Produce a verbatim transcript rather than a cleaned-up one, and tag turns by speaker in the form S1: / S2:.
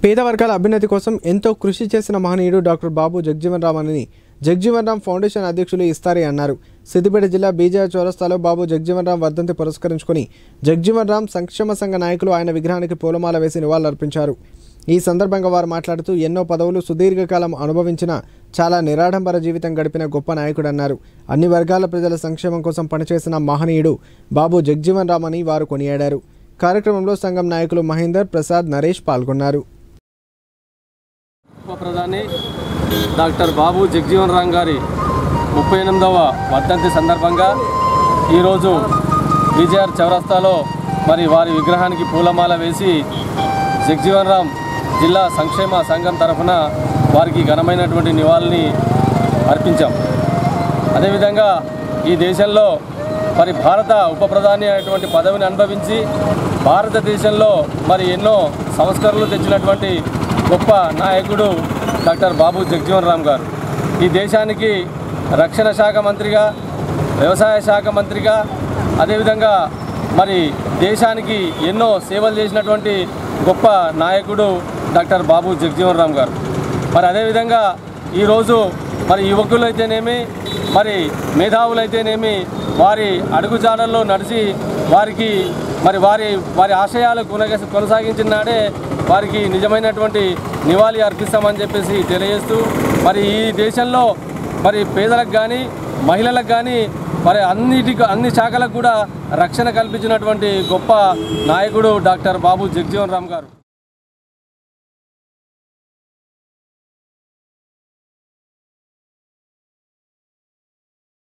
S1: పేద వర్గాల అభ్యున్నతి కోసం ఎంతో కృషి చేసిన మహనీయుడు డాక్టర్ బాబు జగజీవన్ రామ్ అని జగజీవన్ రామ్ ఫౌండేషన్ అధ్యక్షులు ఇస్తారి అన్నారు. సిద్దిపేట జిల్లా బీజేఆర్ చౌరస్తాలో బాబు జగజీవన్ రామ్ వర్ధంతి పురస్కరించుకుని జగజీవన్ రామ్ సంక్షేమ సంఘ నాయకులు ఆయన విగ్రహానికి పూలమాల వేసి నివాళులర్పించారు. ఈ సందర్భంగా వారు మాట్లాడుతూ ఎన్నో పదవులు సుదీర్ఘకాలం అనుభవించిన చాలా నిరాడంబర జీవితం గడిపిన గొప్ప నాయకుడన్నారు. అన్ని వర్గాల ప్రజల సంక్షేమం కోసం పనిచేసిన మహనీయుడు బాబు జగజీవన్ రామ్ అని వారు కొనియాడారు. కార్యక్రమంలో సంఘం నాయకులు మహేందర్, ప్రసాద్, నరేష్ పాల్గొన్నారు.
S2: ఉప ప్రధాని డాక్టర్ బాబు జగజీవన్ రామ్ గారి ముప్పై ఎనిమిదవ వర్ధంతి సందర్భంగా ఈరోజు బీజేఆర్ చౌరస్తాలో మరి వారి విగ్రహానికి పూలమాల వేసి జగజీవన్ రామ్ జిల్లా సంక్షేమ సంఘం తరఫున వారికి ఘనమైనటువంటి నివాళిని అర్పించాం. అదేవిధంగా ఈ దేశంలో మరి భారత ఉప ప్రధాని అనేటువంటి పదవిని అనుభవించి భారతదేశంలో మరి ఎన్నో సంస్కరణలు తెచ్చినటువంటి గొప్ప నాయకుడు డాక్టర్ బాబు జగజీవన్ రామ్ గారు. ఈ దేశానికి రక్షణ శాఖ మంత్రిగా, వ్యవసాయ శాఖ మంత్రిగా, అదేవిధంగా మరి దేశానికి ఎన్నో సేవలు చేసినటువంటి గొప్ప నాయకుడు డాక్టర్ బాబు జగజీవన్ రామ్ గారు. మరి అదేవిధంగా ఈరోజు మరి యువకులైతేనేమి, మరి మేధావులైతేనేమి వారి అడుగుజాడల్లో నడిచి వారికి మరి వారి వారి ఆశయాలు కొనసాగించిన నాడే వారికి నిజమైనటువంటి నివాళి అర్పిస్తామని చెప్పేసి తెలియజేస్తూ మరి ఈ దేశంలో మరి పేదలకు కానీ మహిళలకు కానీ మరి అన్నిటికి అన్ని శాఖలకు కూడా రక్షణ కల్పించినటువంటి గొప్ప నాయకుడు డాక్టర్ బాబు జగజీవన్ రామ్ గారు.